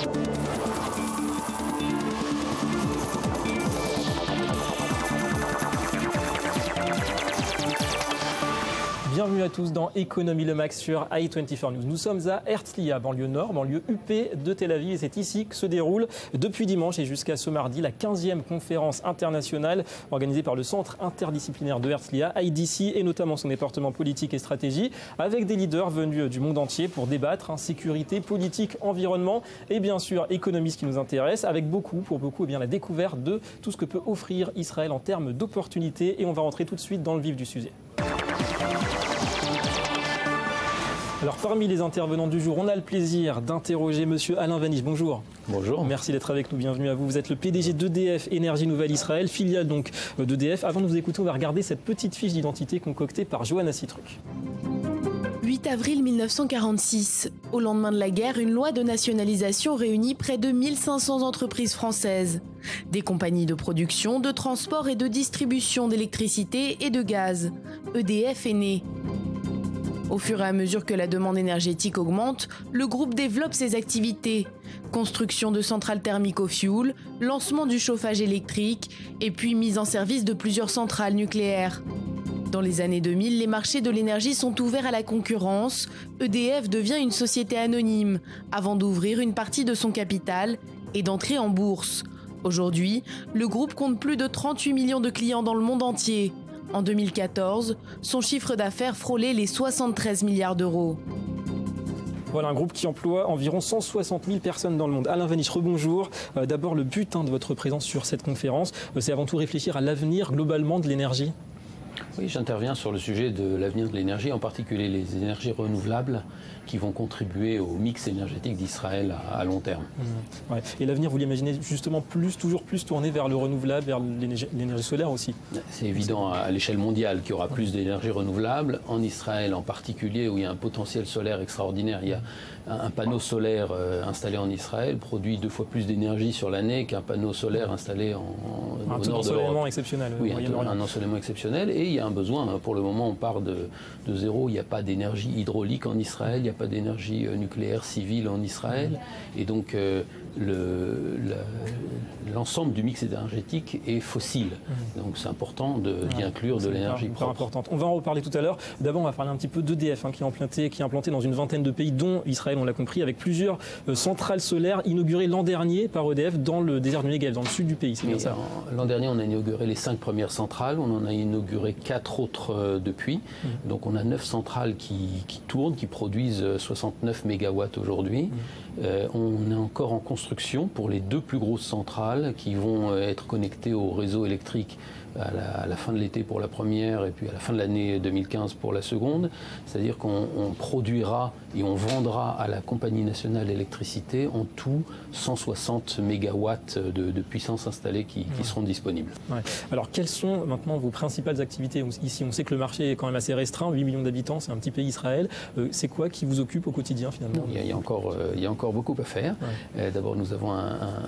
Bienvenue à tous dans Économie le Max sur i24 News. Nous sommes à Herzliya, banlieue nord, banlieue UP de Tel Aviv. Et c'est ici que se déroule depuis dimanche et jusqu'à ce mardi la 15e conférence internationale organisée par le Centre interdisciplinaire de Herzliya, IDC, et notamment son département politique et stratégie, avec des leaders venus du monde entier pour débattre sécurité, politique, environnement et bien sûr économie, ce qui nous intéresse, avec pour beaucoup, eh bien, la découverte de tout ce que peut offrir Israël en termes d'opportunités. Et on va rentrer tout de suite dans le vif du sujet. Alors, parmi les intervenants du jour, on a le plaisir d'interroger monsieur Alain Vanish. Bonjour. Bonjour. Merci d'être avec nous, bienvenue à vous. Vous êtes le PDG d'EDF Énergie Nouvelle Israël, filiale donc d'EDF. Avant de vous écouter, on va regarder cette petite fiche d'identité concoctée par Johanna Citruc. 8 avril 1946. Au lendemain de la guerre, une loi de nationalisation réunit près de 1500 entreprises françaises. Des compagnies de production, de transport et de distribution d'électricité et de gaz. EDF est né. Au fur et à mesure que la demande énergétique augmente, le groupe développe ses activités. Construction de centrales thermiques au fioul, lancement du chauffage électrique et puis mise en service de plusieurs centrales nucléaires. Dans les années 2000, les marchés de l'énergie sont ouverts à la concurrence. EDF devient une société anonyme avant d'ouvrir une partie de son capital et d'entrer en bourse. Aujourd'hui, le groupe compte plus de 38 millions de clients dans le monde entier. En 2014, son chiffre d'affaires frôlait les 73 milliards d'euros. Voilà un groupe qui emploie environ 160 000 personnes dans le monde. Alain Vanish, rebonjour. D'abord, le but de votre présence sur cette conférence, c'est avant tout réfléchir à l'avenir globalement de l'énergie. Oui, j'interviens sur le sujet de l'avenir de l'énergie, en particulier les énergies renouvelables qui vont contribuer au mix énergétique d'Israël à long terme. Ouais. Et l'avenir, vous l'imaginez justement toujours plus tourné vers le renouvelable, vers l'énergie solaire aussi? C'est évident à l'échelle mondiale qu'il y aura plus d'énergie renouvelable. En Israël en particulier, où il y a un potentiel solaire extraordinaire, il y a un panneau solaire installé en Israël produit 2 fois plus d'énergie sur l'année qu'un panneau solaire installé au nord de l'Europe. Un ensoleillement exceptionnel. Oui, un ensoleillement exceptionnel. Et il y a un besoin. Pour le moment, on part de zéro. Il n'y a pas d'énergie hydraulique en Israël. Il n'y a pas d'énergie nucléaire civile en Israël. Et donc, l'ensemble du mix énergétique est fossile. Donc, c'est important d'y inclure de l'énergie propre. Importante. On va en reparler tout à l'heure. D'abord, on va parler un petit peu d'EDF qui est implanté dans une vingtaine de pays, dont Israël, on l'a compris, avec plusieurs centrales solaires inaugurées l'an dernier par EDF dans le désert du Negev, dans le sud du pays. C'est bien ça. L'an dernier, on a inauguré les 5 premières centrales. On en a inauguré 4 autres depuis. Donc, on a 9 centrales qui tournent, qui produisent 69 mégawatts aujourd'hui. On est encore en construction pour les 2 plus grosses centrales qui vont être connectées au réseau électrique à la fin de l'été pour la première et puis à la fin de l'année 2015 pour la seconde. C'est-à-dire qu'on produira et on vendra à la Compagnie nationale d'électricité en tout 160 mégawatts de puissance installée qui seront disponibles. Ouais. Alors, quelles sont maintenant vos principales activités? Ici, on sait que le marché est quand même assez restreint, 8 millions d'habitants, c'est un petit pays Israël. C'est quoi qui vous occupe au quotidien finalement? Il y a encore beaucoup à faire. Ouais. D'abord, nous avons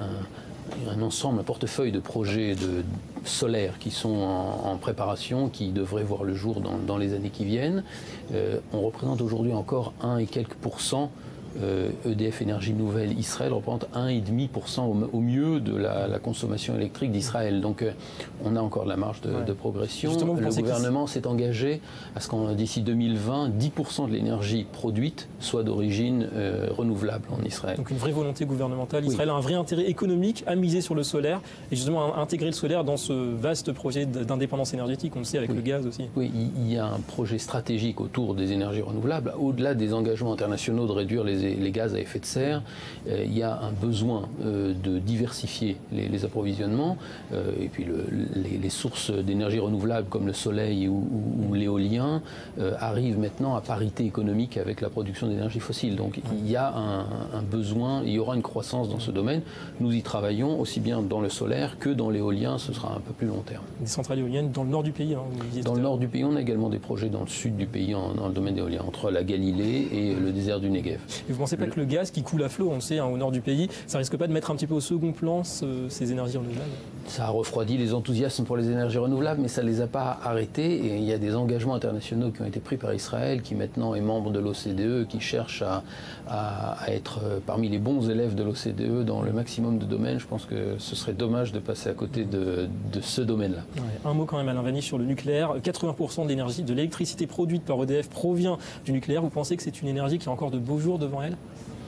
un portefeuille de projets solaires qui sont en préparation, qui devraient voir le jour dans les années qui viennent. On représente aujourd'hui encore 1 et quelques %. EDF Énergie Nouvelle Israël représente 1,5% au mieux de la consommation électrique d'Israël. Donc on a encore de la marge de progression. Justement, le gouvernement s'est engagé à ce qu'en d'ici 2020, 10% de l'énergie produite soit d'origine renouvelable en Israël. Donc une vraie volonté gouvernementale. Israël a un vrai intérêt économique à miser sur le solaire et justement à intégrer le solaire dans ce vaste projet d'indépendance énergétique, on le sait avec le gaz aussi. Oui, il y a un projet stratégique autour des énergies renouvelables, au-delà des engagements internationaux de réduire les gaz à effet de serre. Il y a un besoin de diversifier les approvisionnements et puis les sources d'énergie renouvelable comme le soleil ou l'éolien arrivent maintenant à parité économique avec la production d'énergie fossile. Donc il y a un besoin, il y aura une croissance dans ce domaine. Nous y travaillons aussi bien dans le solaire que dans l'éolien, ce sera un peu plus long terme. Des centrales éoliennes dans le nord du pays Dans le nord du pays, on a également des projets dans le sud du pays dans le domaine éolien, entre la Galilée et le désert du Negev. Et vous ne pensez pas que le gaz qui coule à flot, on le sait, au nord du pays, ça risque pas de mettre un petit peu au second plan ces énergies renouvelables? Ça a refroidi les enthousiasmes pour les énergies renouvelables, mais ça ne les a pas arrêtés. Et il y a des engagements internationaux qui ont été pris par Israël, qui maintenant est membre de l'OCDE, qui cherche à être parmi les bons élèves de l'OCDE dans le maximum de domaines. Je pense que ce serait dommage de passer à côté de ce domaine-là. Ouais, un mot quand même, Alain Vanish, sur le nucléaire. 80% de l'énergie, de l'électricité produite par EDF provient du nucléaire. Vous pensez que c'est une énergie qui a encore de beaux jours devant elle ?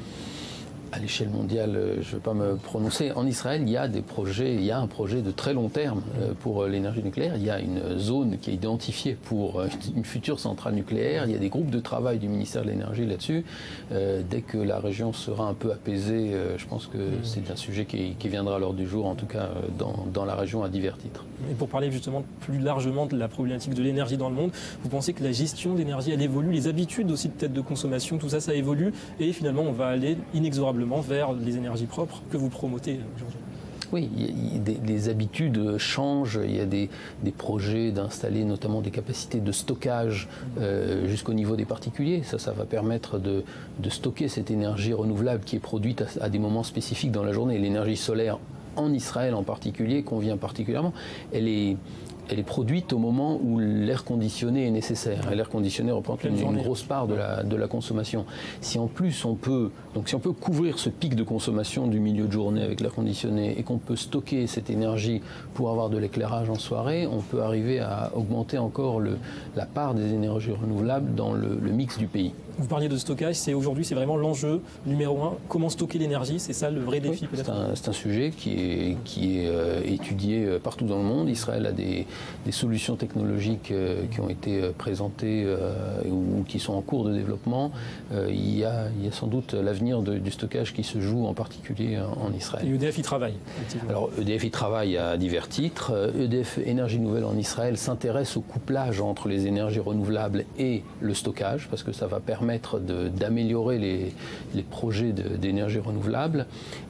À l'échelle mondiale, je ne vais pas me prononcer. En Israël, il y a des projets, il y a un projet de très long terme pour l'énergie nucléaire. Il y a une zone qui est identifiée pour une future centrale nucléaire. Il y a des groupes de travail du ministère de l'Énergie là-dessus. Dès que la région sera un peu apaisée, je pense que c'est un sujet qui viendra à l'ordre du jour, en tout cas dans la région à divers titres. Et pour parler justement plus largement de la problématique de l'énergie dans le monde, vous pensez que la gestion de l'énergie, elle évolue, les habitudes aussi peut-être de consommation, tout ça, ça évolue, et finalement on va aller inexorablement vers les énergies propres que vous promotez aujourd'hui? Oui, des habitudes changent. Il y a des projets d'installer notamment des capacités de stockage jusqu'au niveau des particuliers. Ça va permettre de stocker cette énergie renouvelable qui est produite à des moments spécifiques dans la journée. L'énergie solaire en Israël en particulier convient particulièrement. Elle est produite au moment où l'air conditionné est nécessaire. Et l'air conditionné représente une grosse part de la consommation. Si en plus on peut couvrir ce pic de consommation du milieu de journée avec l'air conditionné et qu'on peut stocker cette énergie pour avoir de l'éclairage en soirée, on peut arriver à augmenter encore la part des énergies renouvelables dans le mix du pays. Vous parliez de stockage, aujourd'hui c'est vraiment l'enjeu numéro 1. Comment stocker l'énergie, c'est ça le vrai défi peut-être? C'est un sujet qui est étudié partout dans le monde. Israël a des solutions technologiques qui ont été présentées ou qui sont en cours de développement. Il y a sans doute l'avenir du stockage qui se joue en particulier en Israël. Et EDF y travaille. Alors EDF y travaille à divers titres. EDF Énergie Nouvelle en Israël s'intéresse au couplage entre les énergies renouvelables et le stockage parce que ça va permettre d'améliorer les projets d'énergie renouvelable.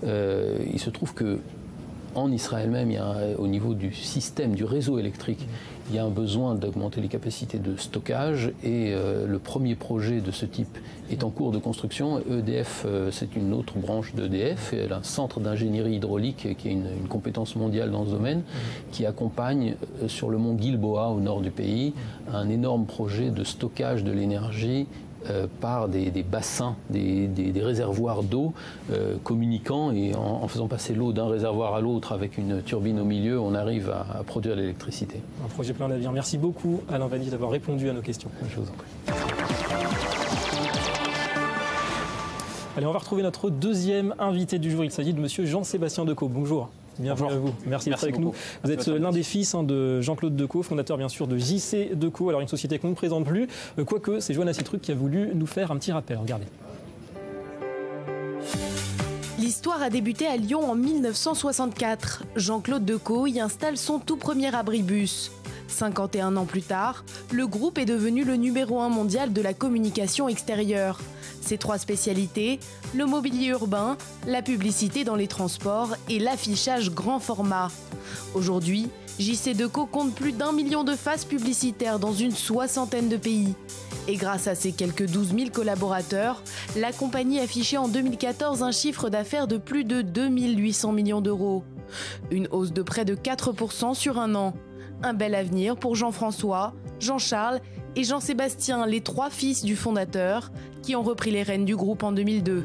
Il se trouve que en Israël même, au niveau du système, du réseau électrique, il y a un besoin d'augmenter les capacités de stockage et le premier projet de ce type est en cours de construction. EDF, c'est une autre branche d'EDF, elle a un centre d'ingénierie hydraulique qui est une compétence mondiale dans ce domaine, qui accompagne sur le mont Gilboa, au nord du pays, un énorme projet de stockage de l'énergie par des bassins, des réservoirs d'eau communiquant, et en faisant passer l'eau d'un réservoir à l'autre avec une turbine au milieu, on arrive à produire de l'électricité. Un projet plein d'avenir. Merci beaucoup Alain Vanish d'avoir répondu à nos questions. Je vous en prie. Allez, on va retrouver notre deuxième invité du jour. Il s'agit de monsieur Jean-Sébastien Decaux. Bonjour. Bienvenue à vous. Merci d'être avec nous. Vous êtes l'un des fils de Jean-Claude Decaux, fondateur bien sûr de JC Decaux. Alors une société qu'on ne présente plus, quoique c'est Joanna Citruc qui a voulu nous faire un petit rappel. Regardez. L'histoire a débuté à Lyon en 1964. Jean-Claude Decaux y installe son tout premier abribus. 51 ans plus tard, le groupe est devenu le numéro 1 mondial de la communication extérieure. Ses 3 spécialités, le mobilier urbain, la publicité dans les transports et l'affichage grand format. Aujourd'hui, JC Decaux compte plus d'1 million de faces publicitaires dans une 60aine de pays. Et grâce à ses quelques 12 000 collaborateurs, la compagnie affichait en 2014 un chiffre d'affaires de plus de 2 800 millions d'euros. Une hausse de près de 4% sur un an. Un bel avenir pour Jean-François, Jean-Charles et Jean-Sébastien, les 3 fils du fondateur, qui ont repris les rênes du groupe en 2002.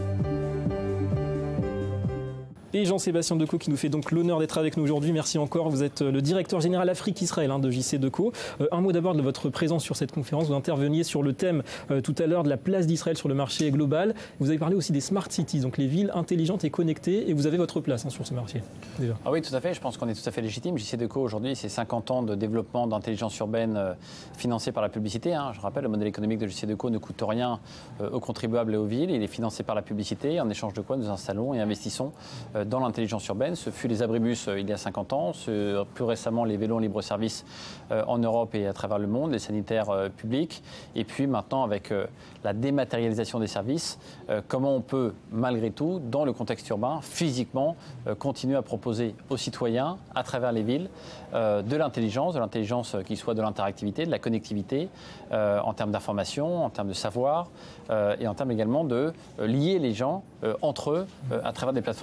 Et Jean-Sébastien Decaux qui nous fait donc l'honneur d'être avec nous aujourd'hui. Merci encore. Vous êtes le directeur général Afrique-Israël de JC Decaux. Un mot d'abord de votre présence sur cette conférence. Vous interveniez sur le thème tout à l'heure de la place d'Israël sur le marché global. Vous avez parlé aussi des smart cities, donc les villes intelligentes et connectées. Et vous avez votre place sur ce marché déjà. Ah oui, tout à fait. Je pense qu'on est tout à fait légitime. JC Decaux aujourd'hui, c'est 50 ans de développement d'intelligence urbaine financé par la publicité. Je rappelle, le modèle économique de JC Decaux ne coûte rien aux contribuables et aux villes. Il est financé par la publicité, en échange de quoi nous installons et investissons dans l'intelligence urbaine. Ce fut les abribus il y a 50 ans, plus récemment les vélos en libre-service en Europe et à travers le monde, les sanitaires publics, et puis maintenant avec la dématérialisation des services, comment on peut malgré tout, dans le contexte urbain, physiquement, continuer à proposer aux citoyens, à travers les villes, de l'intelligence qui soit de l'interactivité, de la connectivité, en termes d'information, en termes de savoir, et en termes également de lier les gens entre eux à travers des plateformes physiques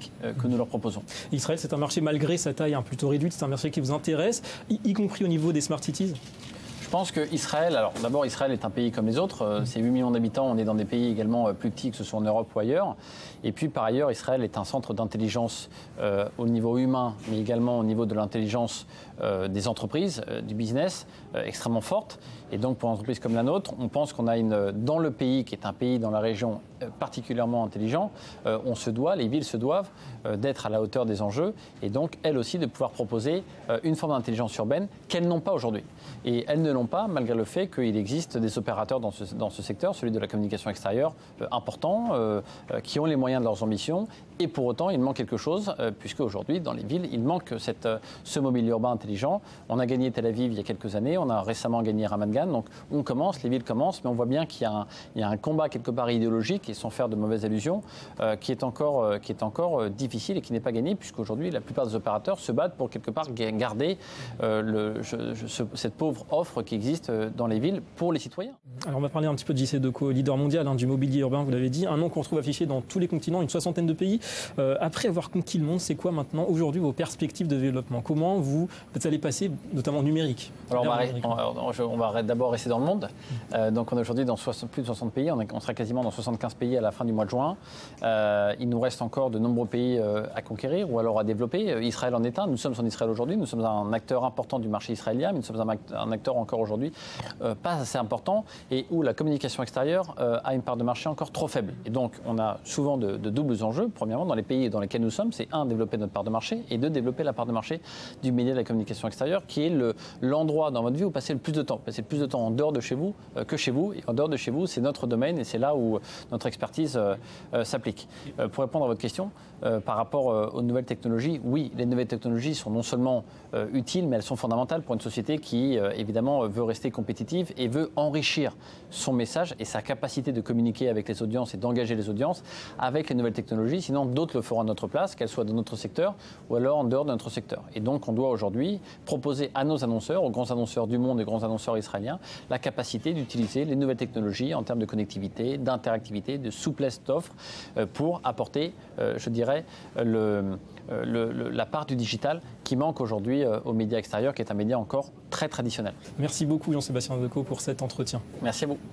économique que nous leur proposons. Israël, c'est un marché malgré sa taille plutôt réduite, c'est un marché qui vous intéresse, y compris au niveau des smart cities? Je pense qu'Israël, alors d'abord Israël est un pays comme les autres, c'est 8 millions d'habitants, on est dans des pays également plus petits que ce soit en Europe ou ailleurs. Et puis par ailleurs, Israël est un centre d'intelligence au niveau humain, mais également au niveau de l'intelligence des entreprises, du business, extrêmement forte. Et donc pour une entreprise comme la nôtre, on pense qu'on a dans le pays, qui est un pays dans la région particulièrement intelligent, on se doit, les villes se doivent d'être à la hauteur des enjeux et donc elles aussi de pouvoir proposer une forme d'intelligence urbaine qu'elles n'ont pas aujourd'hui. Et elles ne l'ont pas malgré le fait qu'il existe des opérateurs dans ce secteur, celui de la communication extérieure, importants, qui ont les moyens de leurs ambitions. Et pour autant, il manque quelque chose, puisque aujourd'hui, dans les villes, il manque ce mobilier urbain intelligent. On a gagné Tel Aviv il y a quelques années, on a récemment gagné Ramat Gan. Donc on commence, les villes commencent, mais on voit bien qu'il y a un combat quelque part idéologique, et sans faire de mauvaises allusions, qui est encore difficile et qui n'est pas gagné, puisqu'aujourd'hui, la plupart des opérateurs se battent pour quelque part garder cette pauvre offre qui existe dans les villes pour les citoyens. Alors on va parler un petit peu de JCDecaux, leader mondial du mobilier urbain, vous l'avez dit, un nom qu'on retrouve affiché dans tous les continents, une soixantaine de pays. Après avoir conquis le monde, c'est quoi maintenant aujourd'hui vos perspectives de développement? Comment vous allez passer notamment au numérique? Alors on va d'abord rester dans le monde. Donc on est aujourd'hui dans plus de 60 pays, on sera quasiment dans 75 pays à la fin du mois de juin. Il nous reste encore de nombreux pays à conquérir ou alors à développer. Israël en est un, nous sommes en Israël aujourd'hui, nous sommes un acteur important du marché israélien, mais nous sommes un acteur encore aujourd'hui pas assez important et où la communication extérieure a une part de marché encore trop faible. Et donc on a souvent de doubles enjeux. Premièrement, dans les pays dans lesquels nous sommes, c'est développer notre part de marché et développer la part de marché du média de la communication extérieure qui est l'endroit dans votre vie où vous passez le plus de temps. Vous passez le plus de temps en dehors de chez vous que chez vous. Et en dehors de chez vous, c'est notre domaine et c'est là où notre expertise s'applique. Pour répondre à votre question, par rapport aux nouvelles technologies, oui, les nouvelles technologies sont non seulement utiles, mais elles sont fondamentales pour une société qui, évidemment, veut rester compétitive et veut enrichir son message et sa capacité de communiquer avec les audiences et d'engager les audiences avec les nouvelles technologies. Sinon, d'autres le feront à notre place, qu'elles soient dans notre secteur ou alors en dehors de notre secteur. Et donc, on doit aujourd'hui proposer à nos annonceurs, aux grands annonceurs du monde et grands annonceurs israéliens, la capacité d'utiliser les nouvelles technologies en termes de connectivité, d'interactivité, de souplesse d'offres pour apporter, je dirais, la part du digital qui manque aujourd'hui aux médias extérieurs, qui est un média encore très traditionnel. Merci beaucoup Jean-Sébastien Decaux pour cet entretien. Merci à vous.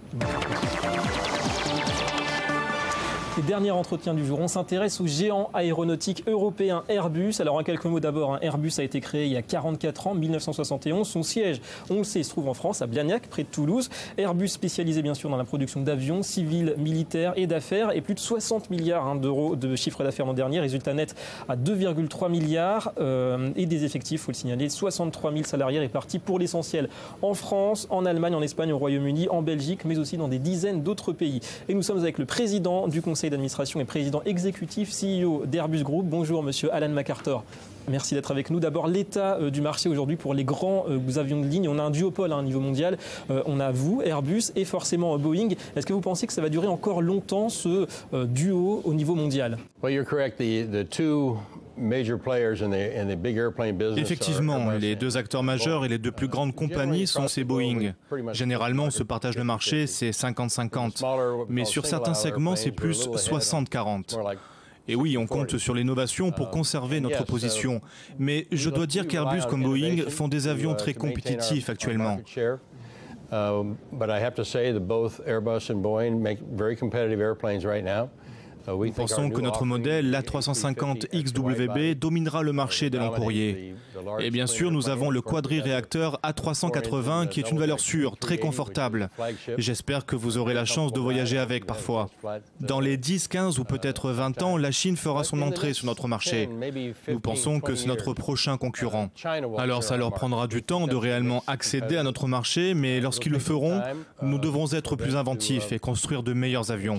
Et dernier entretien du jour, on s'intéresse au géant aéronautique européen Airbus. Alors en quelques mots d'abord, Airbus a été créé il y a 44 ans, 1971. Son siège, on le sait, se trouve en France, à Blagnac, près de Toulouse. Airbus spécialisé bien sûr dans la production d'avions, civils, militaires et d'affaires. Et plus de 60 milliards d'euros de chiffre d'affaires l'an dernier. Résultat net à 2,3 milliards et des effectifs, il faut le signaler, 63 000 salariés répartis pour l'essentiel en France, en Allemagne, en Espagne, au Royaume-Uni, en Belgique, mais aussi dans des dizaines d'autres pays. Et nous sommes avec le président du conseil d'administration et président exécutif CEO d'Airbus Group. Bonjour monsieur Alan McArthur. Merci d'être avec nous. D'abord, l'état du marché aujourd'hui pour les grands avions de ligne. On a un duopole à un niveau mondial. On a vous, Airbus, et forcément Boeing. Est-ce que vous pensez que ça va durer encore longtemps, ce duo au niveau mondial? Well, you're correct. The two major players in the big airplane business. Effectivement, les deux acteurs majeurs et les deux plus grandes compagnies sont ces Boeing. Généralement, on se partage le marché, c'est 50-50. Mais sur certains segments, c'est plus 60-40. Et oui, on compte sur l'innovation pour conserver notre position. Mais je dois dire qu'Airbus comme Boeing font des avions très compétitifs actuellement. But I have to say that both Airbus and Boeing make very competitive airplanes right now. Nous pensons que notre modèle, l'A350 XWB, dominera le marché des longs courriers. Et bien sûr, nous avons le quadri-réacteur A380 qui est une valeur sûre, très confortable. J'espère que vous aurez la chance de voyager avec parfois. Dans les 10, 15 ou peut-être 20 ans, la Chine fera son entrée sur notre marché. Nous pensons que c'est notre prochain concurrent. Alors ça leur prendra du temps de réellement accéder à notre marché, mais lorsqu'ils le feront, nous devrons être plus inventifs et construire de meilleurs avions.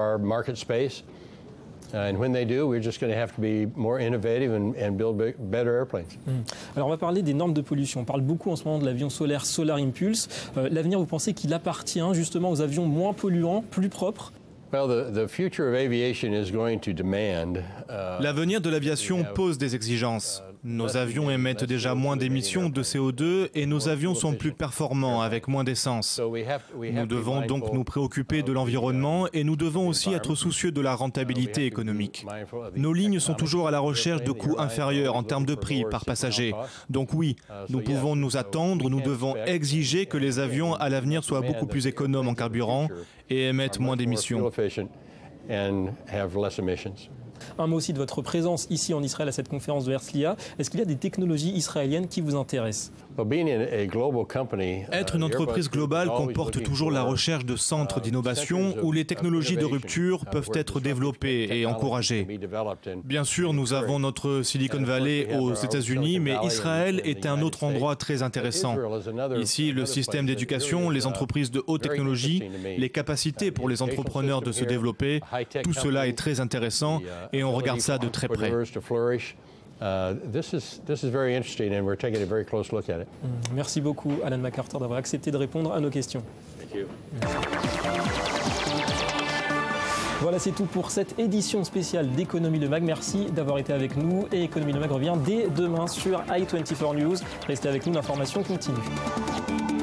And when they do, we're just going to have to be more innovative and build better airplanes. Alors on va parler des normes de pollution. On parle beaucoup en ce moment de l'avion solaire Solar Impulse. L'avenir, vous pensez qu'il appartient justement aux avions moins polluants, plus propres? L'avenir de l'aviation pose des exigences. Nos avions émettent déjà moins d'émissions de CO2 et nos avions sont plus performants avec moins d'essence. Nous devons donc nous préoccuper de l'environnement et nous devons aussi être soucieux de la rentabilité économique. Nos lignes sont toujours à la recherche de coûts inférieurs en termes de prix par passager. Donc oui, nous pouvons nous attendre, nous devons exiger que les avions à l'avenir soient beaucoup plus économes en carburant et émettent moins d'émissions. Un mot aussi de votre présence ici en Israël à cette conférence de Herzliya. Est-ce qu'il y a des technologies israéliennes qui vous intéressent ? Être une entreprise globale comporte toujours la recherche de centres d'innovation où les technologies de rupture peuvent être développées et encouragées. Bien sûr, nous avons notre Silicon Valley aux États-Unis, mais Israël est un autre endroit très intéressant. Ici, le système d'éducation, les entreprises de haute technologie, les capacités pour les entrepreneurs de se développer, tout cela est très intéressant et on regarde ça de très près. Merci beaucoup, Alan McArthur, d'avoir accepté de répondre à nos questions. Voilà, c'est tout pour cette édition spéciale d'Économie le Mag. Merci d'avoir été avec nous. Et Économie le Mag revient dès demain sur i24 News. Restez avec nous, l'information continue.